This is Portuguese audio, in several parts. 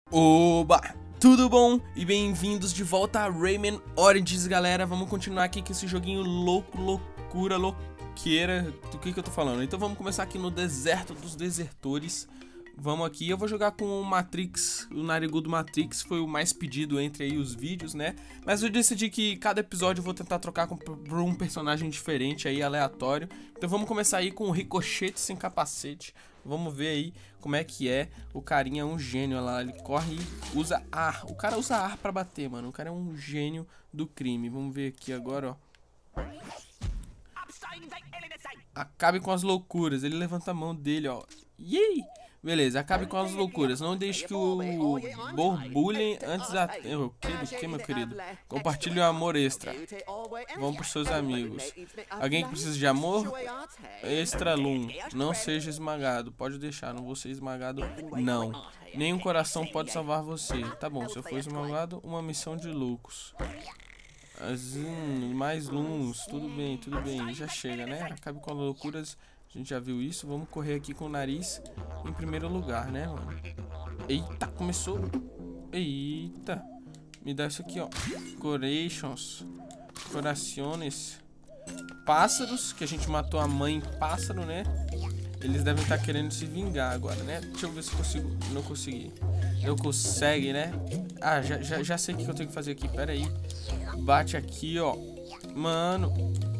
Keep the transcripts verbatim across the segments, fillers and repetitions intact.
Oba! Tudo bom? E bem-vindos de volta a Rayman Origins, galera. Vamos continuar aqui com esse joguinho louco, loucura, louqueira. Do que que eu tô falando? Então vamos começar aqui no deserto dos desertores. Vamos aqui, eu vou jogar com o Matrix, o Narigudo Matrix, foi o mais pedido entre aí os vídeos, né? Mas eu decidi que cada episódio eu vou tentar trocar com, por um personagem diferente aí, aleatório. Então vamos começar aí com o Ricochete sem capacete. Vamos ver aí como é que é. O carinha é um gênio lá, ele corre e usa ar. O cara usa ar pra bater, mano. O cara é um gênio do crime. Vamos ver aqui agora, ó. Acabe com as loucuras. Ele levanta a mão dele, ó. Yay! Beleza, acabe com as loucuras. Não deixe que o borbulhem antes da... O que do que, meu querido? Compartilhe o amor extra. Vamos pros seus amigos. Alguém que precisa de amor? Extra Lum. Não seja esmagado. Pode deixar, não vou ser esmagado, não. Nenhum coração pode salvar você. Tá bom, se eu for esmagado, uma missão de loucos. Hum, mais luns. Tudo bem, tudo bem. Já chega, né? Acabe com as loucuras. A gente já viu isso. Vamos correr aqui com o nariz em primeiro lugar, né, mano? Eita, começou. Eita. Me dá isso aqui, ó. Corations. Corações. Pássaros, que a gente matou a mãe pássaro, né? Eles devem estar querendo se vingar agora, né? Deixa eu ver se eu consigo. Não consegui. Eu consigo, né? Ah, já, já, já sei o que eu tenho que fazer aqui. Pera aí. Bate aqui, ó. Mano.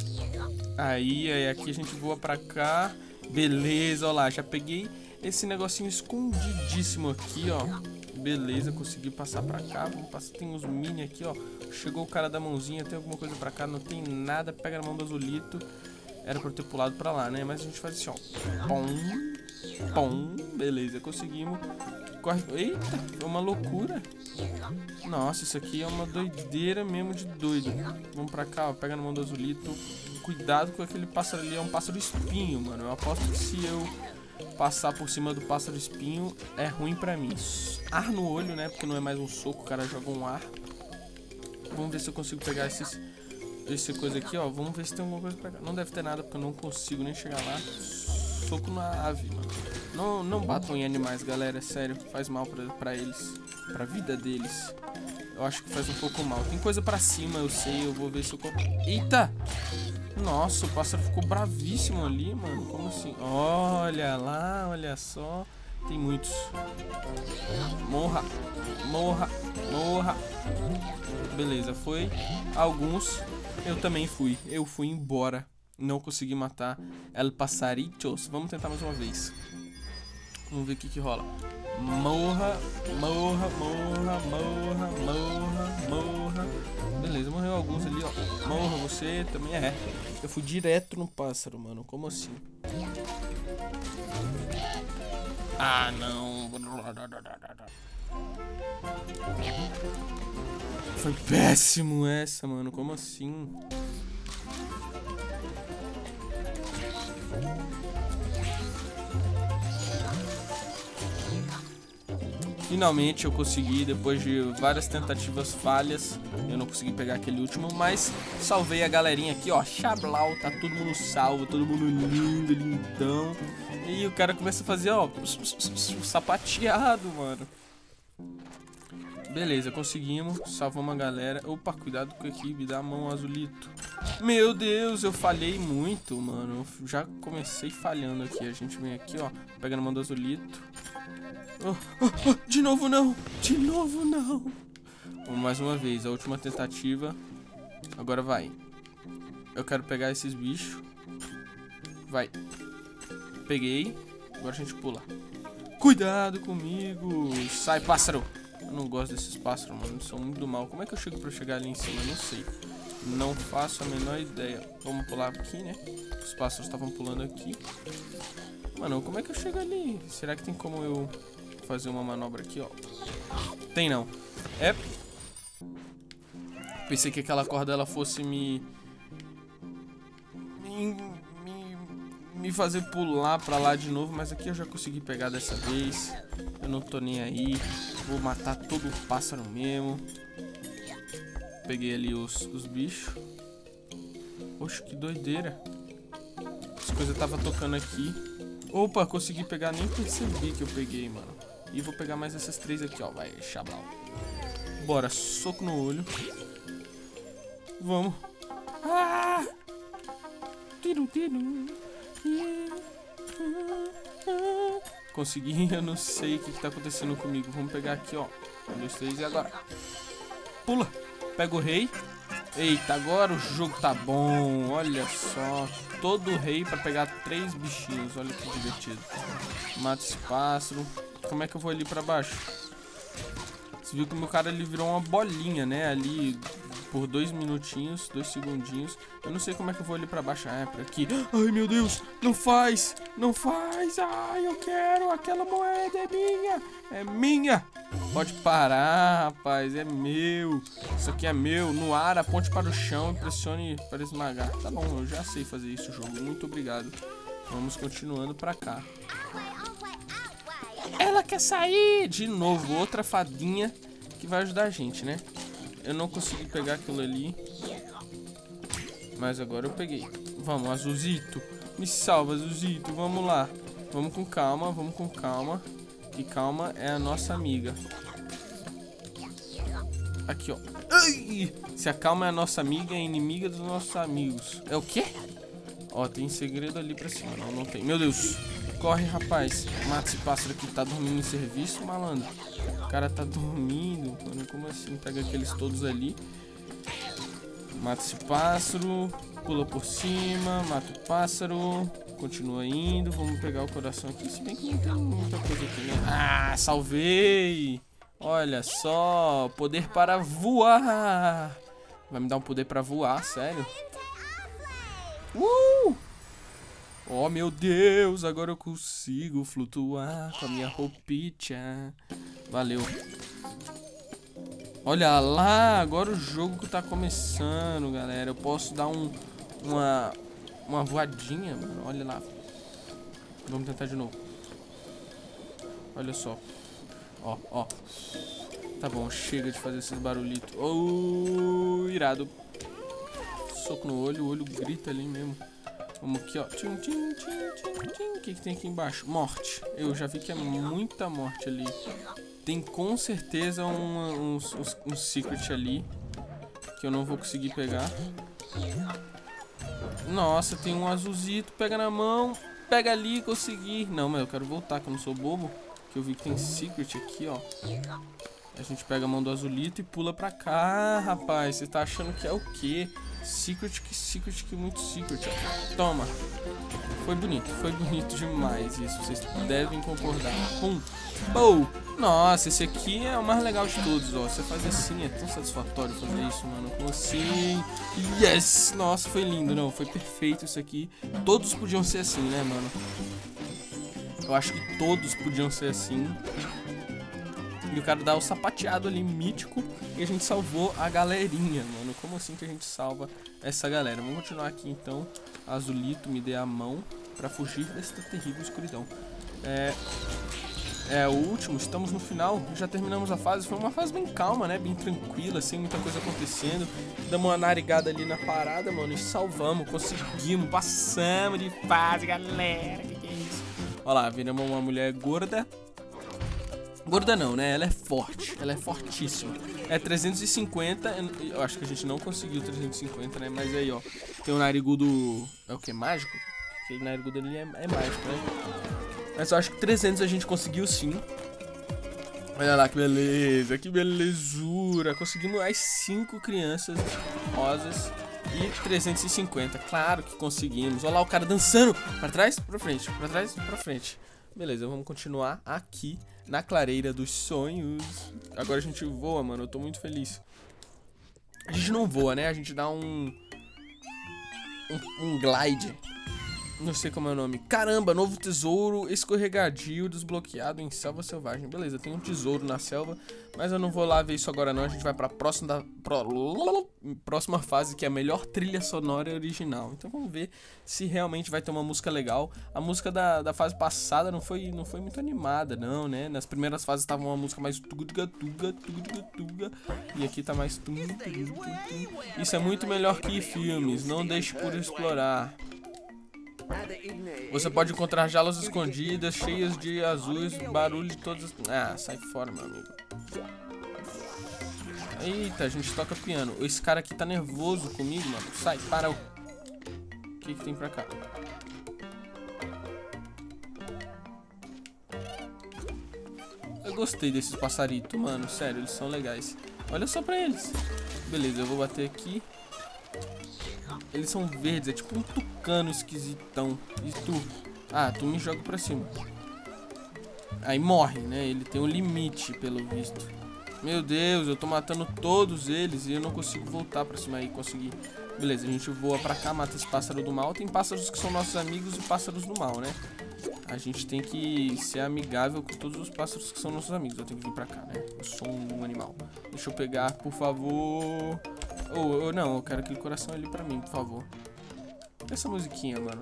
Aí, aí, aqui a gente voa pra cá. Beleza, ó lá, já peguei esse negocinho escondidíssimo aqui, ó. Beleza, consegui passar pra cá. Vamos passar, tem uns mini aqui, ó. Chegou o cara da mãozinha, tem alguma coisa pra cá, não tem nada. Pega na mão do azulito. Era pra eu ter pulado pra lá, né? Mas a gente faz assim, ó. Pom, pom. Beleza, conseguimos. Corre. Eita, é uma loucura. Nossa, isso aqui é uma doideira mesmo de doido. Vamos pra cá, ó. Pega na mão do azulito. Cuidado com aquele pássaro ali, é um pássaro espinho, mano. Eu aposto que se eu passar por cima do pássaro espinho, é ruim pra mim. Ar no olho, né? Porque não é mais um soco, o cara joga um ar. Vamos ver se eu consigo pegar esses, esse coisa aqui, ó. Vamos ver se tem alguma coisa pra pegar. Não deve ter nada, porque eu não consigo nem chegar lá. Soco na ave, mano. Não, não batam em animais, galera, sério. Faz mal pra, pra eles, pra vida deles. Eu acho que faz um pouco mal. Tem coisa pra cima, eu sei, eu vou ver se eu... Eita! Nossa, o pássaro ficou bravíssimo ali, mano. Como assim? Olha lá, olha só. Tem muitos. Morra, morra, morra. Beleza, foi. Alguns eu também fui. Eu fui embora. Não consegui matar El Passarichos. Vamos tentar mais uma vez. Vamos ver o que que rola. Morra, morra, morra, morra, morra, morra. Beleza, morreu alguns ali, ó. Morra, você também é. Eu fui direto no pássaro, mano. Como assim? Ah, não. Foi péssimo essa, mano. Como assim? Finalmente eu consegui, depois de várias tentativas falhas, eu não consegui pegar aquele último, mas salvei a galerinha aqui, ó, Xablau, tá todo mundo salvo, todo mundo lindo, lindão. E o cara começa a fazer, ó, sapateado, mano. Beleza, conseguimos, salvamos a galera. Opa, cuidado com a equipe, dá a mão, azulito. Meu Deus, eu falhei muito, mano. Eu já comecei falhando aqui. A gente vem aqui, ó, pega na mão do azulito. Oh, oh, oh, de novo não, de novo não. Vamos mais uma vez, a última tentativa. Agora vai. Eu quero pegar esses bichos. Vai. Peguei. Agora a gente pula. Cuidado comigo. Sai, pássaro. Eu não gosto desses pássaros, mano. Eles são muito mal. Como é que eu chego pra chegar ali em cima? Não sei. Não faço a menor ideia. Vamos pular aqui, né? Os pássaros estavam pulando aqui. Mano, como é que eu chego ali? Será que tem como eu fazer uma manobra aqui, ó? Tem não. É. Pensei que aquela corda ela fosse me... me... me... me fazer pular pra lá de novo, mas aqui eu já consegui pegar dessa vez. Eu não tô nem aí. Vou matar todo o pássaro mesmo. Peguei ali os, os bichos. Oxe, que doideira. As coisas tava tocando aqui. Opa, consegui pegar, nem percebi que eu peguei, mano. E vou pegar mais essas três aqui, ó. Vai, Xablau. Bora, soco no olho. Vamos. Ah! Tiro, tiro. Consegui, eu não sei o que, que tá acontecendo comigo. Vamos pegar aqui, ó. Um, dois, três e agora. Pula. Pega o rei. Eita, agora o jogo tá bom. Olha só. Todo rei pra pegar três bichinhos. Olha que divertido. Mata esse pássaro. Como é que eu vou ali pra baixo? Você viu que o meu cara ele virou uma bolinha, né? Ali por dois minutinhos, dois segundinhos. Eu não sei como é que eu vou ali pra baixo. Ah, é pra aqui. Ai, meu Deus. Não faz. Não faz. Ai, eu quero. Aquela moeda é minha. É minha. Pode parar, rapaz. É meu. Isso aqui é meu. No ar, aponte para o chão e pressione para esmagar. Tá bom, eu já sei fazer isso, jogo. Muito obrigado. Vamos continuando pra cá. Ela quer sair. De novo, outra fadinha que vai ajudar a gente, né? Eu não consegui pegar aquilo ali. Mas agora eu peguei. Vamos, Azulzito. Me salva, Azulzito. Vamos lá. Vamos com calma, vamos com calma. Que calma é a nossa amiga. Aqui, ó. Ai! Se a calma é a nossa amiga, é inimiga dos nossos amigos. É o quê? Ó, tem segredo ali pra cima. Não, não tem. Meu Deus. Corre, rapaz. Mata esse pássaro aqui. Tá dormindo em serviço, malandro? O cara tá dormindo. Mano, como assim? Pega aqueles todos ali. Mata esse pássaro. Pula por cima. Mata o pássaro. Continua indo. Vamos pegar o coração aqui. Se bem que não tem muita coisa aqui, né? Ah, salvei! Olha só. Poder para voar. Vai me dar um poder para voar, sério? Uh! Oh, meu Deus. Agora eu consigo flutuar com a minha roupinha. Valeu. Olha lá. Agora o jogo tá começando, galera. Eu posso dar um... Uma... Uma voadinha, mano. Olha lá. Vamos tentar de novo. Olha só. Ó, ó. Tá bom, chega de fazer esses barulhitos. Oh, irado. Soco no olho, o olho grita ali mesmo. Vamos aqui, ó. Tchim, tchim, tchim, tchim, tchim. O que, que tem aqui embaixo? Morte. Eu já vi que é muita morte ali. Tem com certeza um, um, um, um secret ali que eu não vou conseguir pegar. Nossa, tem um azulzito. Pega na mão. Pega ali, consegui. Não, mas eu quero voltar, que eu não sou bobo. Que eu vi que tem secret aqui, ó. A gente pega a mão do azulito e pula pra cá, rapaz. Você tá achando que é o quê? Secret, que secret, que muito secret, ó. Toma. Foi bonito, foi bonito demais isso. Vocês devem concordar. Pum. Bow. Nossa, esse aqui é o mais legal de todos, ó. Você faz assim, é tão satisfatório fazer isso, mano. Como assim? Yes! Nossa, foi lindo, não. Foi perfeito isso aqui. Todos podiam ser assim, né, mano? Eu acho que todos podiam ser assim. E o cara dá o sapateado ali, mítico. E a gente salvou a galerinha, mano. Como assim que a gente salva essa galera? Vamos continuar aqui, então. Azulito, me dê a mão pra fugir desta terrível escuridão. É... É o último, estamos no final. Já terminamos a fase. Foi uma fase bem calma, né? Bem tranquila, sem muita coisa acontecendo. Damos uma narigada ali na parada, mano. E salvamos, conseguimos, passamos de fase, galera. Que que é isso? Olha lá, viramos uma mulher gorda. Gorda não, né? Ela é forte. Ela é fortíssima. É trezentos e cinquenta. Eu acho que a gente não conseguiu trezentos e cinquenta, né? Mas aí, ó. Tem o narigudo... É o que? Mágico? Aquele narigudo ali é, é mágico, né? Mas eu acho que trezentos a gente conseguiu sim. Olha lá que beleza. Que belezura. Conseguimos as cinco crianças rosas. E trezentos e cinquenta. Claro que conseguimos. Olha lá o cara dançando. Pra trás, pra frente. Pra trás, pra frente. Beleza, vamos continuar aqui na clareira dos sonhos. Agora a gente voa, mano. Eu tô muito feliz. A gente não voa, né? A gente dá um... Um, um glide. Não sei como é o nome. Caramba, novo tesouro escorregadio desbloqueado em selva selvagem. Beleza, tem um tesouro na selva, mas eu não vou lá ver isso agora não. A gente vai pra próxima, da, pro, próxima fase, que é a melhor trilha sonora original. Então vamos ver se realmente vai ter uma música legal. A música da, da fase passada não foi, não foi muito animada, não, né? Nas primeiras fases tava uma música mais tuga tuga tuga tuga. E aqui tá mais tum, tum, tum, tum. Isso é muito melhor que filmes. Não deixe por explorar. Você pode encontrar jaulas escondidas, cheias de azuis, barulho de todas as... Ah, sai fora, meu amigo. Eita, a gente toca piano. Esse cara aqui tá nervoso comigo, mano. Sai, para. O que que tem pra cá? Eu gostei desses passaritos, mano. Sério, eles são legais. Olha só pra eles. Beleza, eu vou bater aqui. Eles são verdes, é tipo um tucano esquisitão. E tu? Ah, tu me joga pra cima. Aí morre, né? Ele tem um limite, pelo visto. Meu Deus, eu tô matando todos eles e eu não consigo voltar pra cima aí, conseguir. Beleza, a gente voa pra cá, mata esse pássaro do mal. Tem pássaros que são nossos amigos e pássaros do mal, né? A gente tem que ser amigável com todos os pássaros que são nossos amigos. Eu tenho que vir pra cá, né? Eu sou um animal. Deixa eu pegar, por favor. Ou, oh, não, eu quero aquele coração ali pra mim, por favor. Essa musiquinha, mano.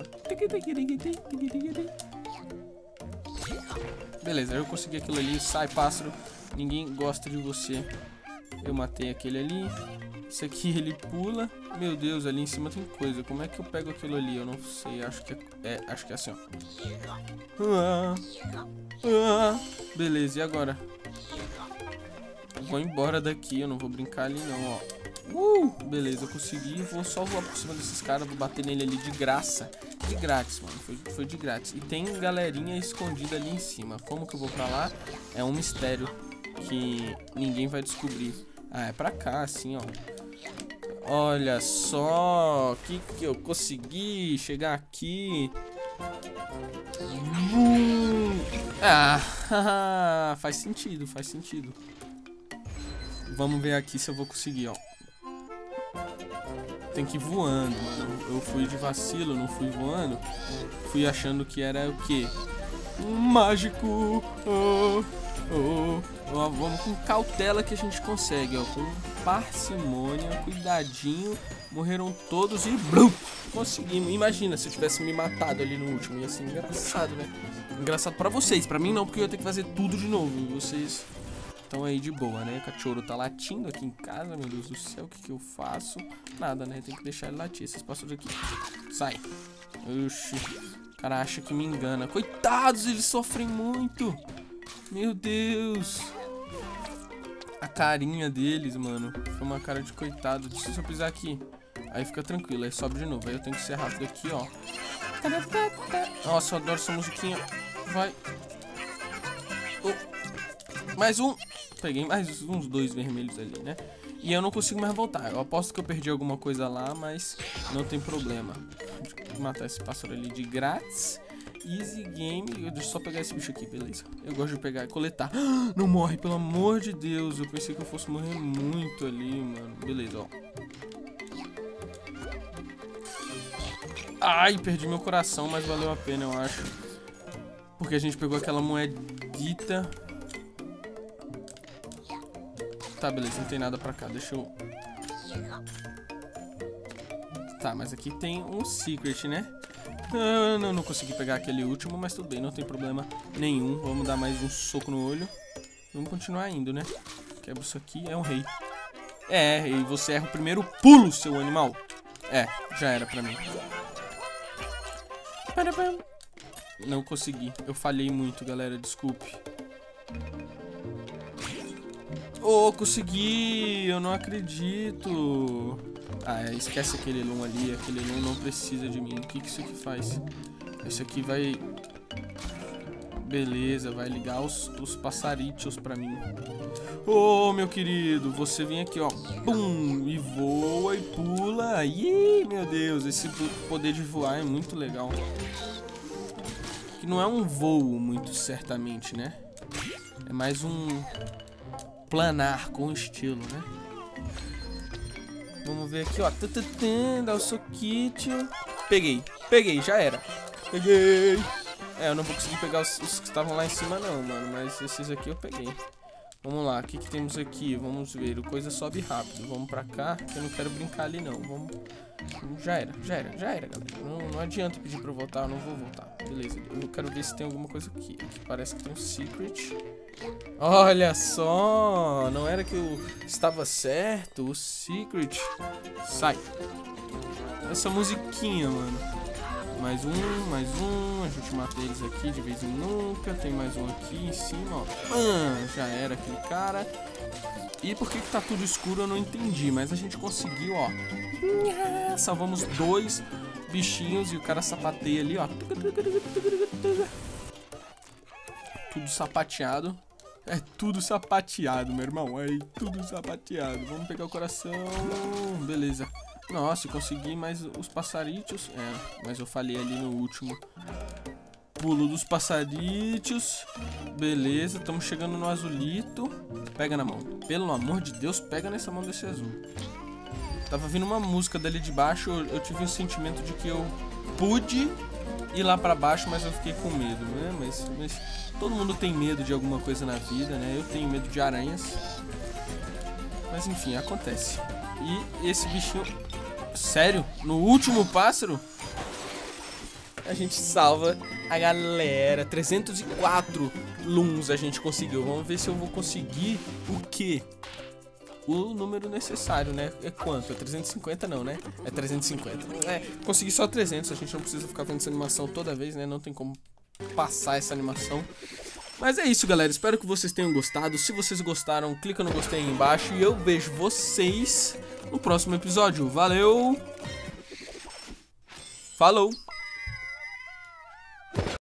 Beleza, eu consegui aquilo ali. Sai, pássaro. Ninguém gosta de você. Eu matei aquele ali. Esse aqui ele pula. Meu Deus, ali em cima tem coisa. Como é que eu pego aquilo ali? Eu não sei. Acho que é, é acho que é assim, ó. Ah, ah. Beleza, e agora? Eu vou embora daqui. Eu não vou brincar ali não, ó. Uh, beleza, eu consegui. Vou só voar por cima desses caras. Vou bater nele ali de graça. De grátis, mano. Foi, foi de grátis. E tem galerinha escondida ali em cima. Como que eu vou pra lá? É um mistério que ninguém vai descobrir. Ah, é pra cá, assim, ó. Olha só. Que que eu consegui chegar aqui. Hum. Ah, faz sentido, faz sentido. Vamos ver aqui se eu vou conseguir, ó. Tem que ir voando, mano. Eu fui de vacilo, não fui voando. Fui achando que era o quê? Mágico. Oh, oh. Ó, vamos com cautela que a gente consegue, ó. Com parcimônia, cuidadinho. Morreram todos e... Blum, conseguimos. Imagina se eu tivesse me matado ali no último. Ia ser engraçado, né? Engraçado pra vocês. Pra mim não, porque eu ia ter que fazer tudo de novo. E vocês... Então aí de boa, né? O cachorro tá latindo aqui em casa, meu Deus do céu, o que que eu faço? Nada, né? Tem que deixar ele latir, esses pássaros aqui. Sai. Oxi. O cara acha que me engana. Coitados, eles sofrem muito. Meu Deus. A carinha deles, mano. Foi uma cara de coitado. Se eu pisar aqui, aí fica tranquilo, aí sobe de novo. Aí eu tenho que ser rápido aqui, ó. Nossa, eu adoro essa musiquinha. Vai. Oh. Mais um. Peguei mais uns dois vermelhos ali, né? E eu não consigo mais voltar. Eu aposto que eu perdi alguma coisa lá, mas não tem problema. Vou matar esse pássaro ali de grátis. Easy game. Deixa eu só pegar esse bicho aqui, beleza. Eu gosto de pegar e coletar. Não morre, pelo amor de Deus. Eu pensei que eu fosse morrer muito ali, mano. Beleza, ó. Ai, perdi meu coração, mas valeu a pena, eu acho. Porque a gente pegou aquela moedita. Tá, beleza, não tem nada pra cá, deixa eu... Tá, mas aqui tem um secret, né? Ah, não, não consegui pegar aquele último, mas tudo bem, não tem problema nenhum. Vamos dar mais um soco no olho. Vamos continuar indo, né? Quebra isso aqui, é um rei. É, e você erra o primeiro pulo, seu animal. É, já era pra mim. Não consegui, eu falhei muito, galera, desculpe. Oh, consegui! Eu não acredito! Ah, é, esquece aquele Loom ali. Aquele Loom não precisa de mim. O que que isso aqui faz? Esse aqui vai... Beleza, vai ligar os, os passaritos pra mim. Oh, meu querido, você vem aqui, ó. Pum! E voa e pula. Ih, meu Deus, esse poder de voar é muito legal. Que não é um voo, muito certamente, né? É mais um... planar com estilo, né? Vamos ver aqui, ó. Dá o soquinho. Peguei, peguei, já era. Peguei. É, eu não vou conseguir pegar os, os que estavam lá em cima não, mano. Mas esses aqui eu peguei. Vamos lá, o que que temos aqui? Vamos ver, o coisa sobe rápido. Vamos pra cá, que eu não quero brincar ali não. Vamos... Já era, já era, já era, galera. Não, não adianta pedir pra eu voltar, eu não vou voltar. Beleza, eu quero ver se tem alguma coisa aqui. Aqui parece que tem um secret. Olha só, não era que eu estava certo, o secret. Sai. Essa musiquinha, mano. Mais um, mais um. A gente mata eles aqui de vez em nunca. Tem mais um aqui em cima, ó. Ah, já era aquele cara. E por que que tá tudo escuro eu não entendi. Mas a gente conseguiu, ó. Salvamos dois bichinhos e o cara sapateia ali, ó. Tudo sapateado. É tudo sapateado, meu irmão. É tudo sapateado. Vamos pegar o coração. Beleza. Nossa, eu consegui mais os passaritos. É, mas eu falhei ali no último pulo dos passaritos. Beleza, estamos chegando no azulito. Pega na mão. Pelo amor de Deus, pega nessa mão desse azul. Tava vindo uma música dali de baixo. Eu, eu tive um sentimento de que eu pude ir lá pra baixo, mas eu fiquei com medo, né? Mas, mas todo mundo tem medo de alguma coisa na vida, né? Eu tenho medo de aranhas. Mas enfim, acontece. E esse bichinho... Sério? No último pássaro? A gente salva a galera. trezentos e quatro luns a gente conseguiu. Vamos ver se eu vou conseguir o quê? O número necessário, né? É quanto? É trezentos e cinquenta não, né? É trezentos e cinquenta. É, consegui só trezentos. A gente não precisa ficar vendo essa animação toda vez, né? Não tem como passar essa animação. Mas é isso, galera. Espero que vocês tenham gostado. Se vocês gostaram, clica no gostei aí embaixo. E eu vejo vocês no próximo episódio. Valeu! Falou!